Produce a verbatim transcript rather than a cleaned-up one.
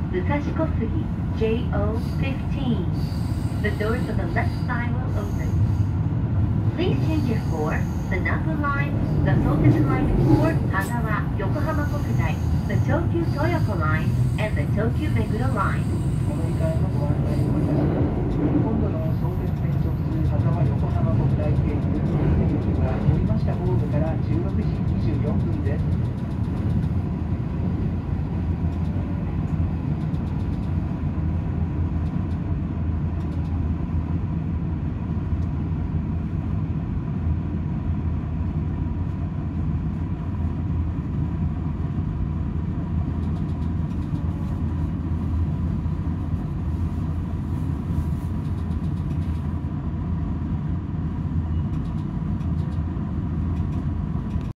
武蔵小杉 ジェイオーフィフティーン. The doors on the left side will open. Please change it for the Nambu Line, the Sotesu Line for Hagawa Yokohama Kokusai, the Tokyu Toyoko Line, and the Tokyu Meguro Line.